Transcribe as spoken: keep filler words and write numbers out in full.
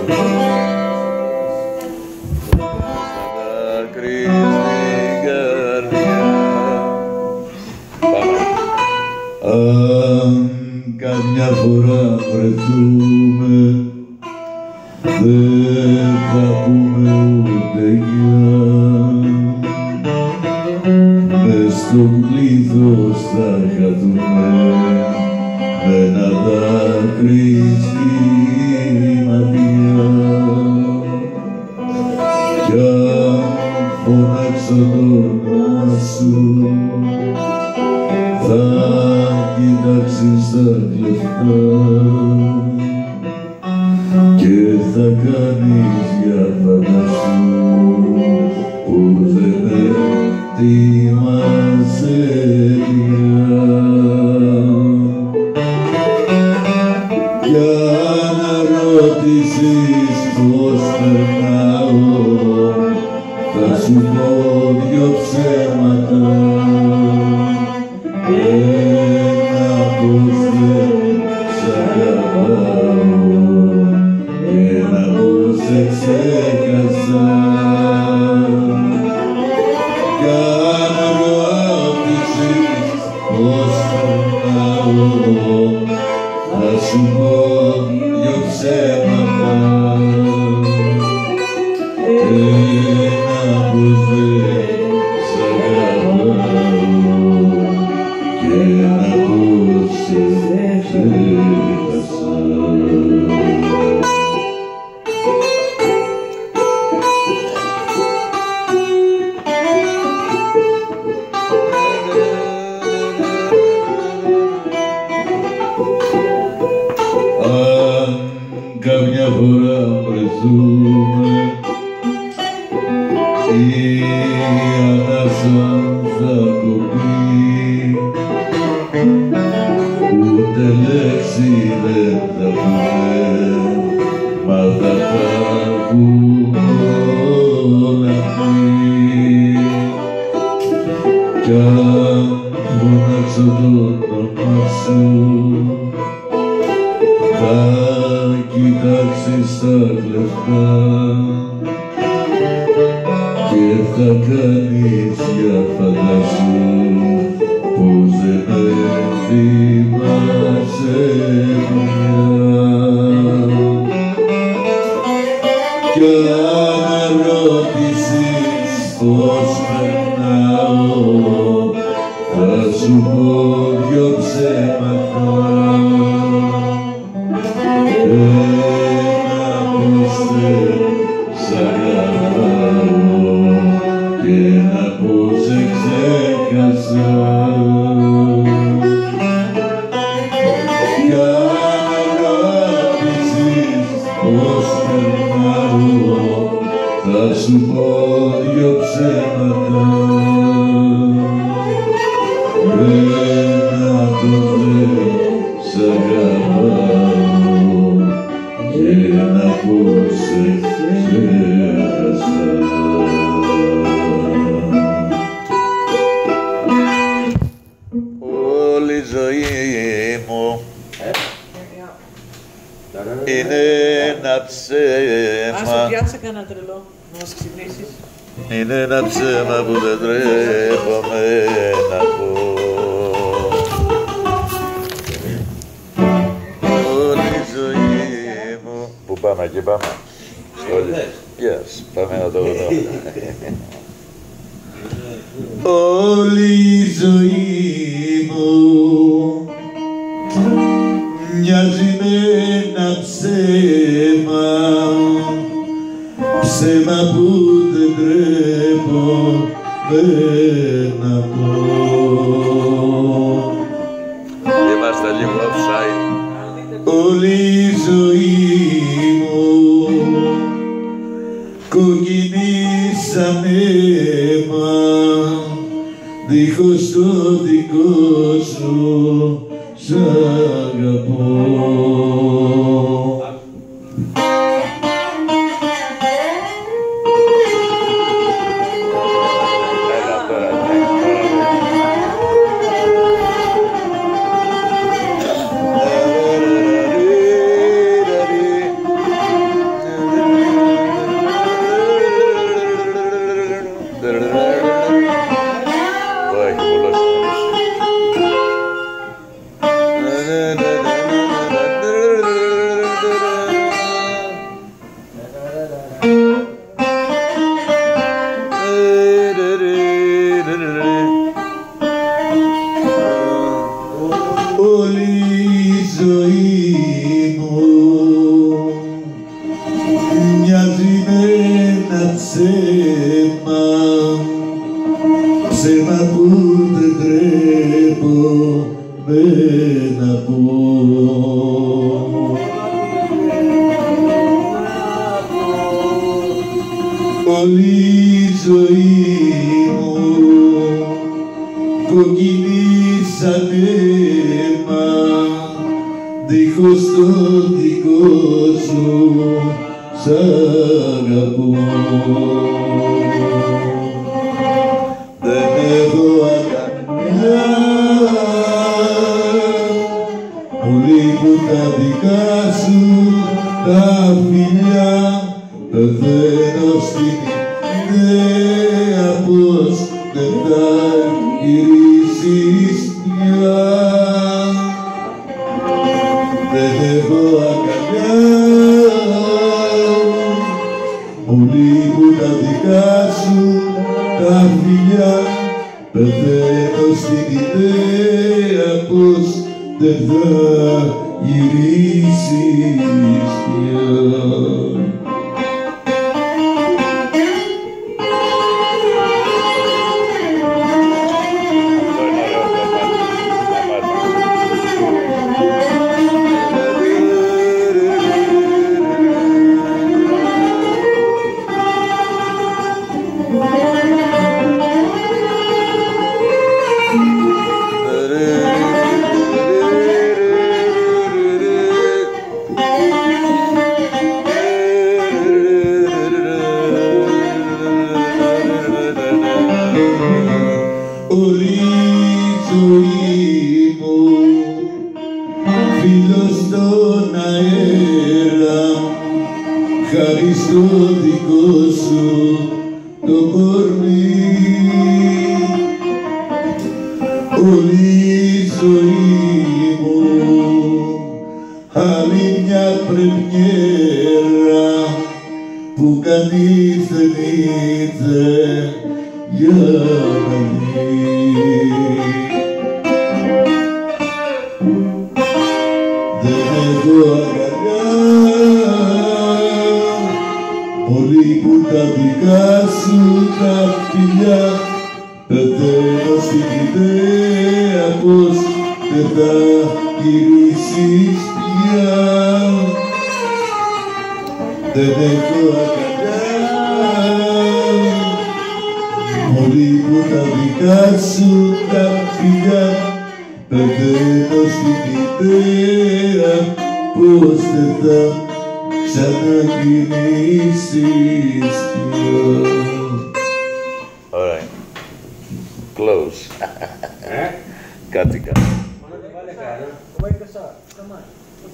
Αν καμιά φορά βρεθούμε, δεν θα πούμε ούτε γεια. Μες στον πλήθος θα χαθούμε με ένα δάκρυ στη ματιά. Κι αν φωνάξω το όνομα σου, θα κοιτάξεις τα κλεφτά και θα κάνεις για φαντασού που δεν ετοιμάσαι πια. Για να ρωτήσεις πως περνάω, θα σου πω δυο ψέματα. Ένα πως δεν σ' αγαπάω και ένα πως σε ξέχασα. Κι αν ρώτησες πως περνάω, θα σου πω δυο ψέματα. Ένα πως δεν σ' αγαπάω και ένα πως σε ξέχασα. Αν καμιά φορά βρεθούμε, η ανάσα θα κοπεί, ούτε λέξη δεν θα πούμε, μα θα τα έχουμε όλα πει. Κι αν φωνάξω το όνομα σου, θα κοιτάξεις τα κλεφτά και θα κάνεις για φαντασού πως δεν θυμάσαι πια. Κι αν ρώτησες πως περνάω, θα σου πω δυο ψέματα. Ένα πως δεν σ' αγαπάω και ένα πως σε ξέχασα. Κι αν ρώτησες πως περνάω, θα σου πω δυο ψέματα. Ένα πως δεν σ' αγαπάω και ένα πως σε ξέχασα. Όλη η ζωή μου είναι ένα ψέμα. Άσο, πιάσε κανένα τρελό, να μας ξυπνήσεις. Είναι ένα ψέμα που δεν τρέπομαι να πω. Όλη η ζωή μου... Πού πάμε, εκεί πάμε. Yes, πάμε να το βρω. Όλη η ζωή μου μοιάζει με ένα ψέμα, ψέμα που δεν τρέπομαι να πω. Είμαστε λίγο offside. Όλη η ζωή μου κοκκινήσαν αίμα, δίχως το δικό σου σ' αγαπώ. Όλη η ζωή μου κοκκινή σαν αίμα, δίχως το δικό σου σ' αγαπώ. Δεν έχω αγάπη, μου λείπουν τα δικά σου τα φιλιά. Πεθαίνω στην ιδέα πως δεν θα γυρίσεις πια. Δεν έχω αγκαλιά, μου λείπουν τα δικά σου τα φιλιά. Πεθαίνω στην ιδέα πως δεν θα γυρίσεις πια. Όλη η ζωή μου φίλος στον αέρα, χάρη στο δικό σου το κορμί. Όλη η ζωή μου άλλη μια πρεμιέρα που κανείς δεν ήρθε για να δει. Δεν έχω αγκαλιά, μου λείπουν τα δικά σου τα φιλιά. Πεθαίνω στην ιδέα πως δεν θα γυρίσεις πια. Δεν έχω αγκαλιά, μου λείπουν τα δικά σου τα φιλιά. Πεθαίνω στην ιδέα πως δεν θα ξαναγυρίσεις πια. Alright. Close. Eh? Κάτι κάνω. Vale, cara. ¿Cómo hay que estar?